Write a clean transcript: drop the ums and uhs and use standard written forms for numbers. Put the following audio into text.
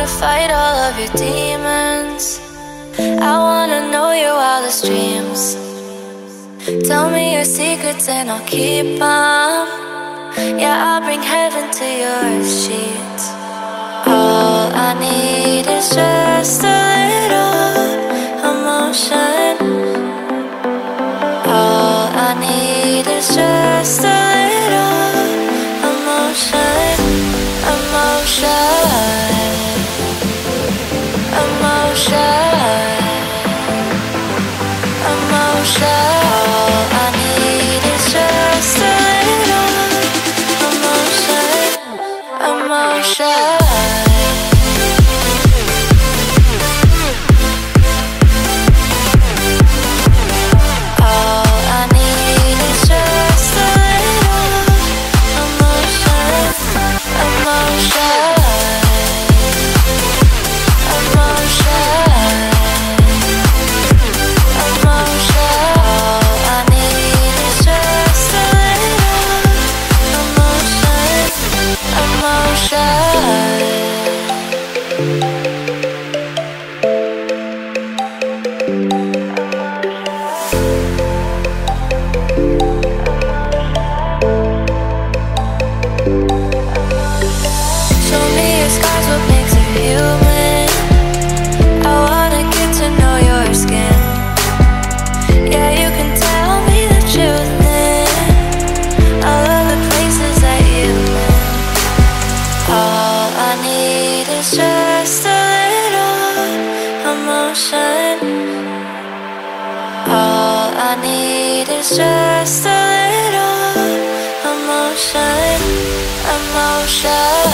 wanna fight all of your demons. I wanna know your wildest dreams. Tell me your secrets and I'll keep them. Yeah, I'll bring heaven to your sheets. All I need is just a little emotion. All I need is just a little emotion. Emotion. Emotion. Emotion. All I need is just a little emotion. Emotion. All I need is just a little emotion, emotion.